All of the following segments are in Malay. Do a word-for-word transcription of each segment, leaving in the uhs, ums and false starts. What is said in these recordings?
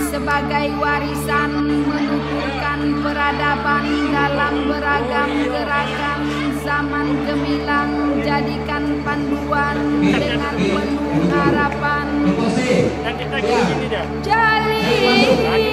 sebagai warisan menuturkan peradaban dalam beragam gerakan zaman gemilang, jadikan panduan dengan penuh harapan. Jalin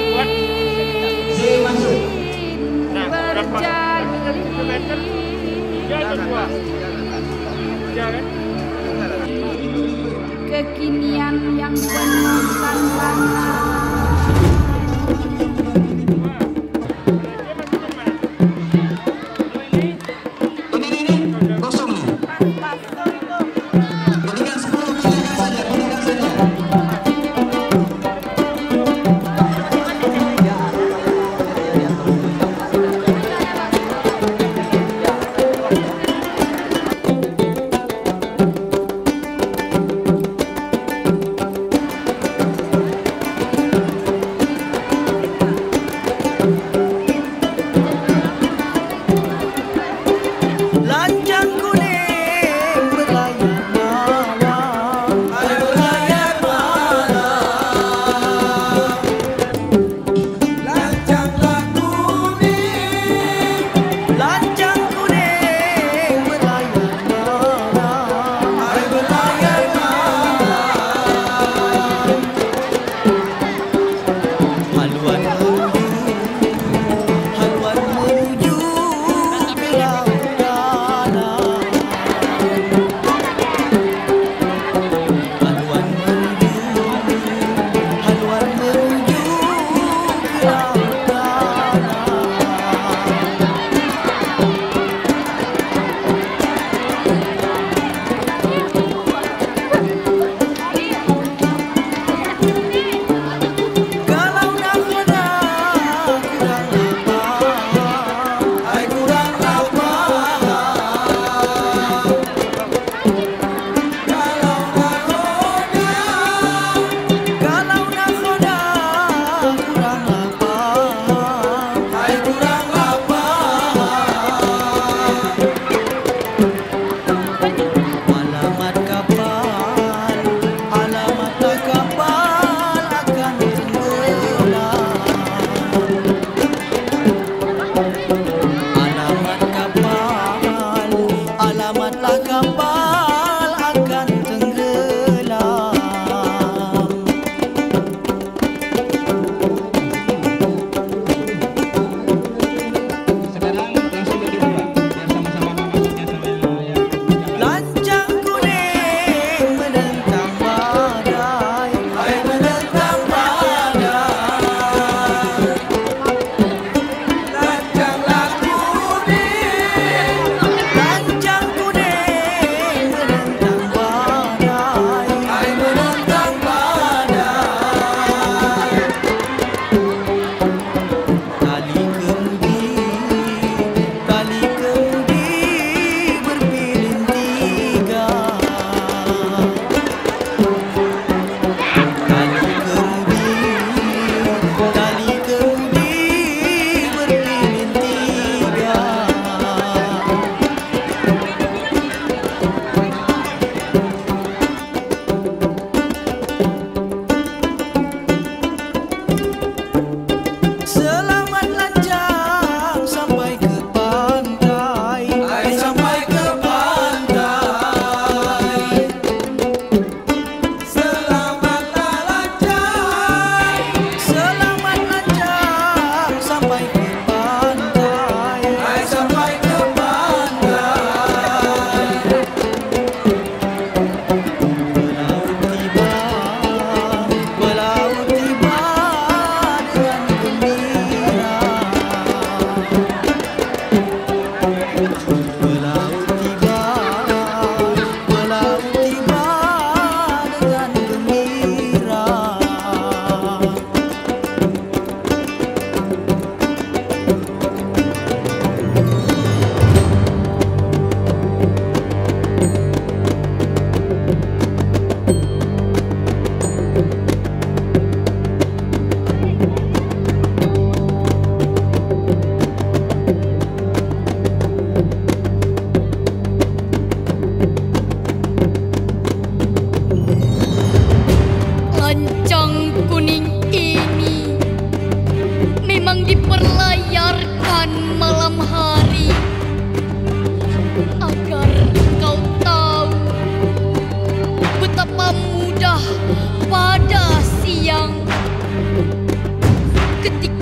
berjalin kekinian yang penuh tantangan.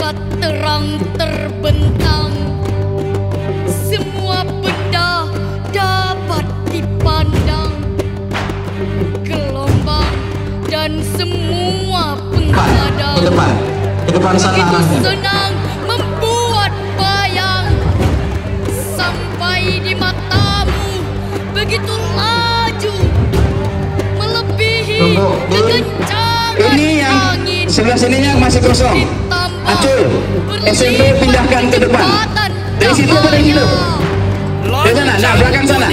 membuat terang terbentang. Semua benda dapat dipandang, gelombang dan semua penghadang. Ke depan, ke depan sana. Begitu senang membuat bayang, sampai di matamu begitu laju, melebihi kekencangan ini yang angin. sebelah sininya masih kosong. Acul, S M P pindahkan ke depan. Dari situ apa dari situ? Dari sana, nah belakang sana.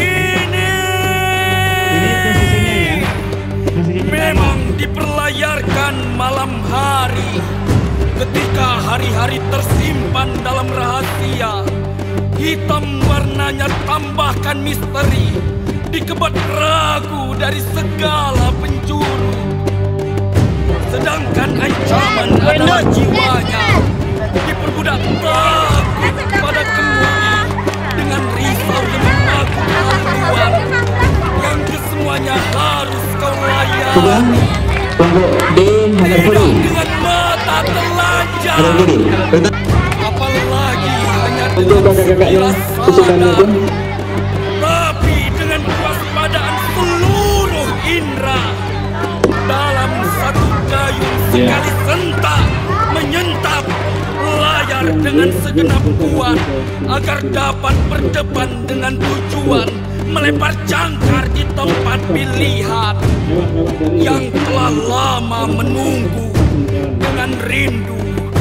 Memang diperlayarkan malam hari, ketika hari-hari tersimpan dalam rahasia. Hitam warnanya tambahkan misteri, dikebat ragu dari segala penjuru. Sedangkan ancaman adalah jiwanya, diperbudak takut pada kemudi, dengan risau demi pengetahuan yang kesemuanya harus kau layani. Tunggu di hadap kiri. Dengan mata telanjang, Hadap kiri. apalagi hanya Untuk kakak-kakaknya kesukaannya pun. tapi dengan kewaspadaan seluruh indera. Dalam satu gayung sekali sentak menyentap layar dengan segenap kuat, agar dapat berdepan dengan tujuan melempar jangkar di tempat pilihan yang telah lama menunggu dengan rindu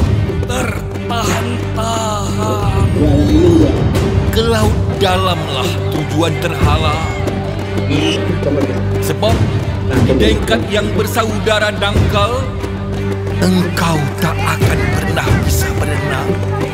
tertahan-tahan. Ke laut dalamlah tujuan terhala, sebab dengkat yang bersaudara dangkal, engkau tak akan pernah bisa berenang.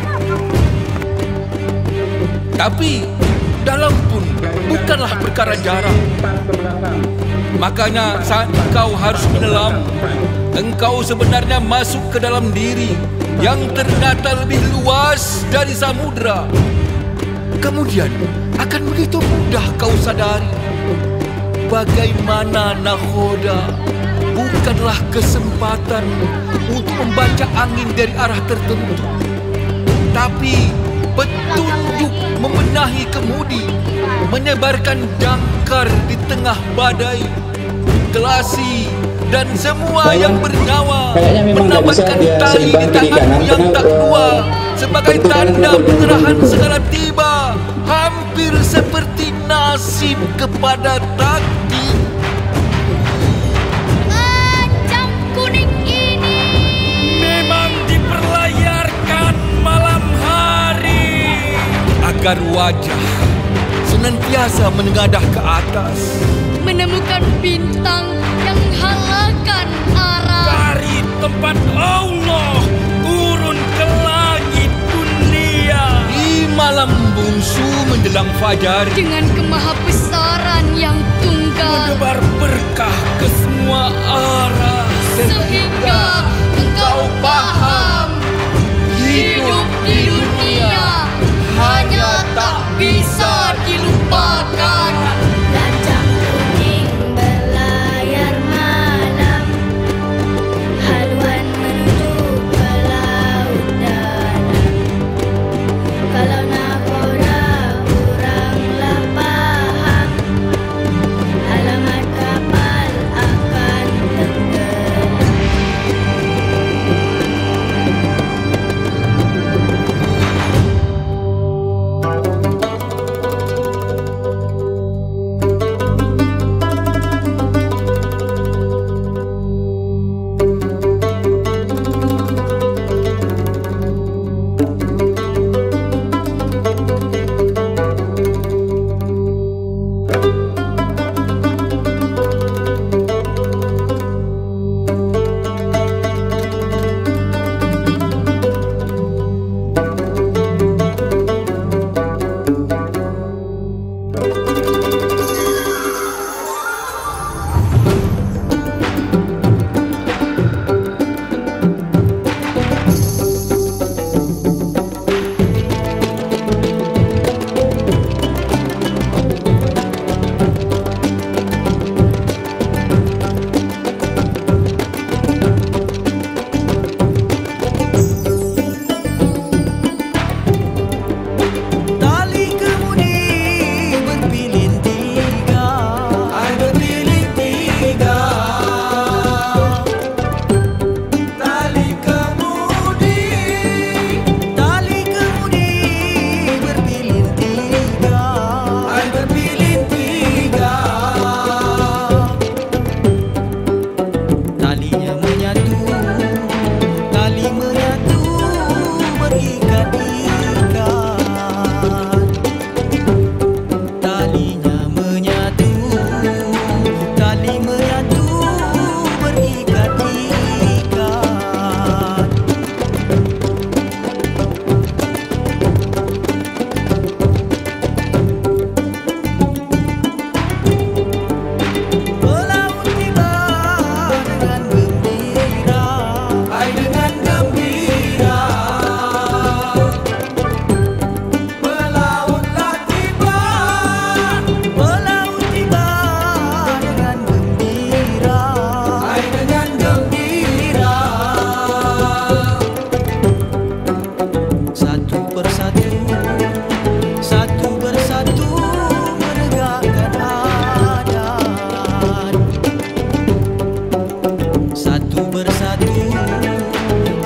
Tapi dalam pun bukanlah perkara jarak. Makanya saat engkau harus menyelam, engkau sebenarnya masuk ke dalam diri yang ternyata lebih luas dari samudra. Kemudian akan begitu mudah kau sadari bagaimana nakhoda bukanlah kesempatan untuk membaca angin dari arah tertentu, tapi petunjuk membenahi kemudi, menyebarkan jangkar di tengah badai, kelasi dan semua yang bernyawa, menamatkan tali di tanganmu yang tak dua sebagai tanda penyerahan segala tiba, hampir seperti nasib kepada takdir. Lancang kuning ini Memang diperlayarkan malam hari, agar wajah senantiasa menengadah ke atas, menemukan bintang yang halakan arah. dari tempat Allah turun ke langit dunia di malam bungsu menjelang fajar, Dengan kemahabesaran yang tunggal, menebar berkah ke semua arah, sehingga engkau paham hidup di dunia hanya tak bisa dilupakan. Lancang kuning berlayar malam, haluan menuju ke laut dalam. Kalau nakhoda kuranglah paham, alamat kapal akan tenggelam.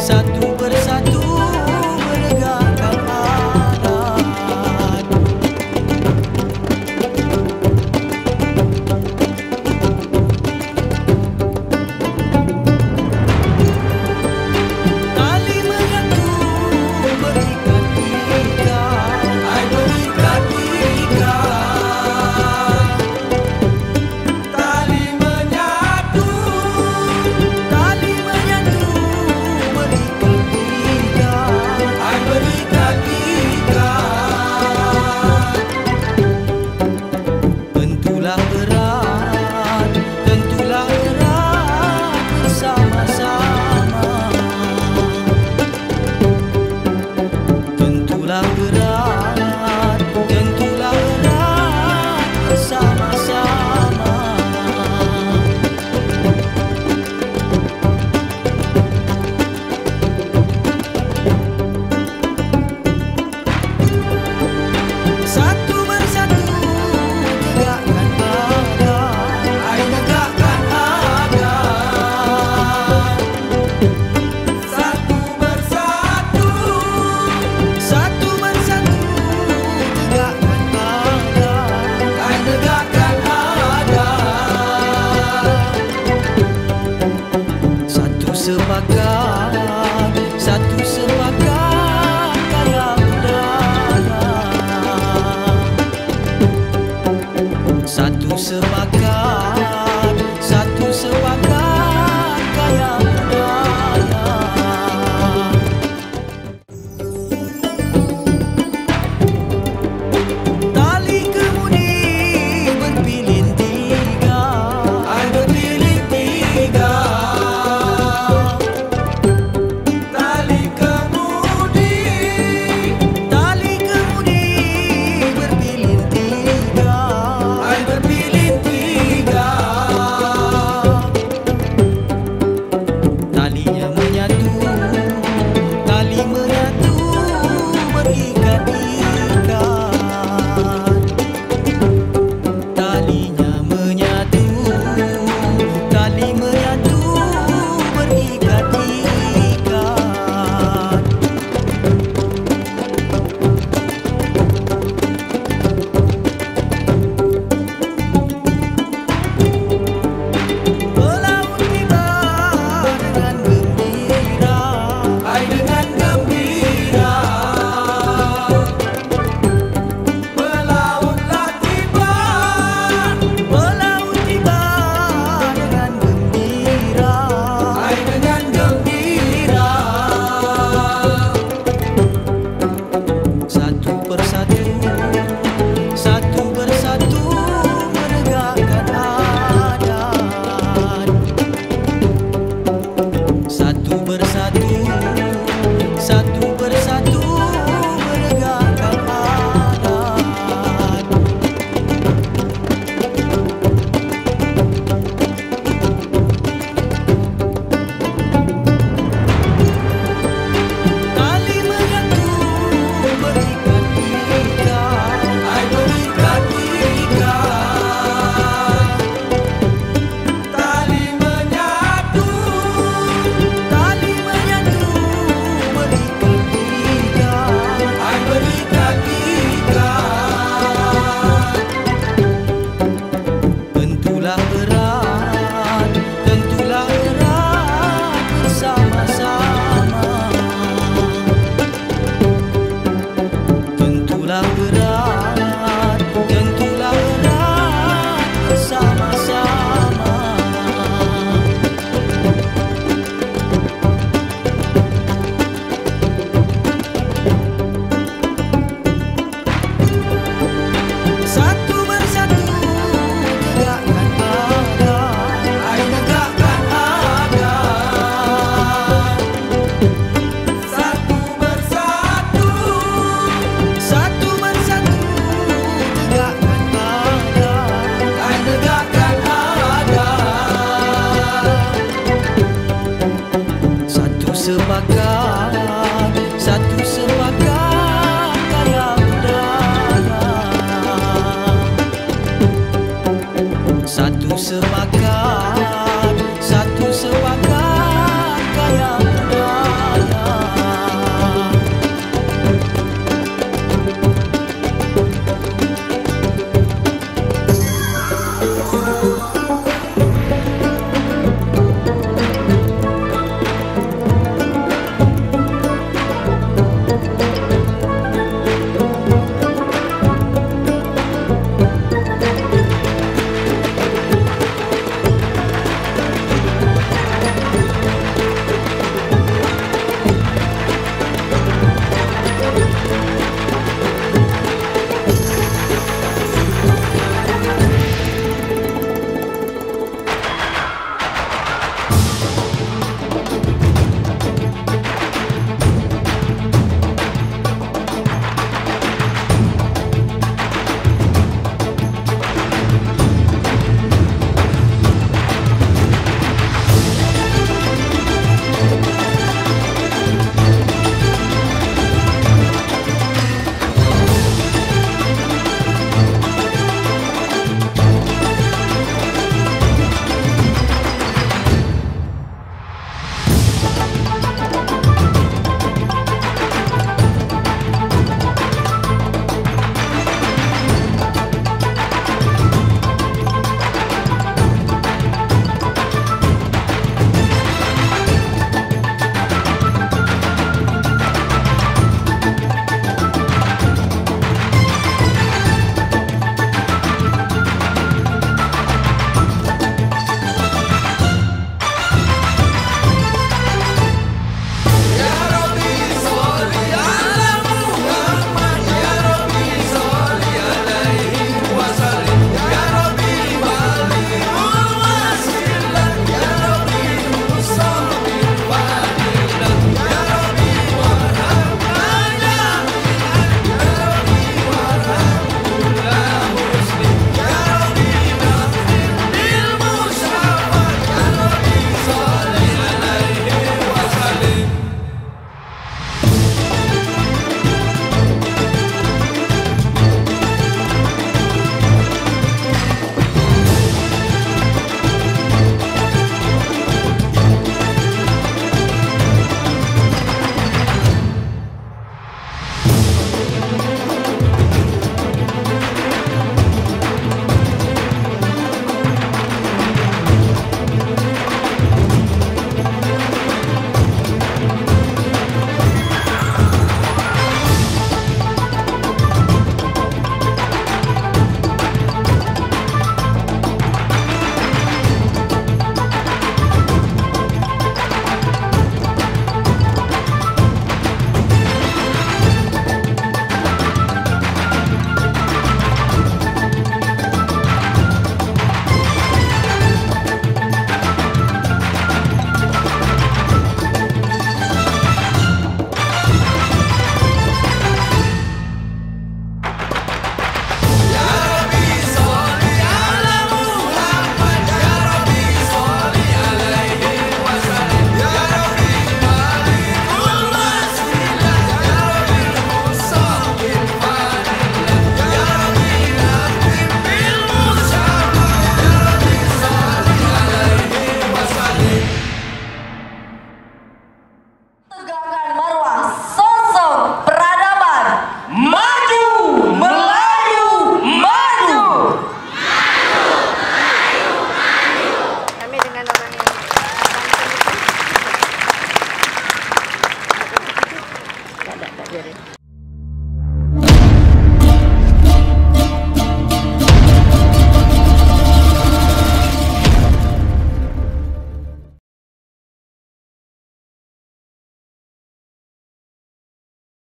satu